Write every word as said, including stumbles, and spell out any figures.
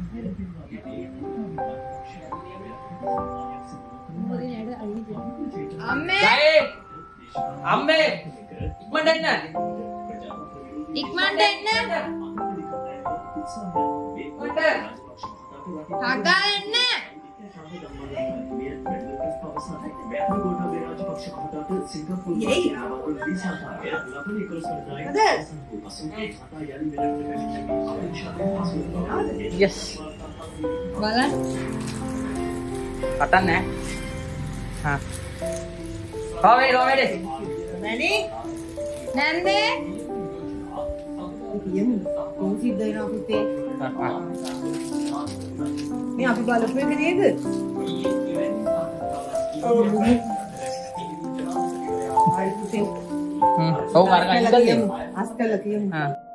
අම්මේ අම්මේ ඉක්මනට එන්න ඉක්මනට එන්න කොට හගා එන්න yes බලන්න කටන් නෑ හා කොහේ රෝමෙඩි නැනි නැන්දේ කියමු කොහොමද සිද්ධ වෙනවා පුතේ මේ අපි බලපු එක නේද ඔව් හරි පුතේ හ්ම් ඔව් අර ගන්න අස්කල කියමු හා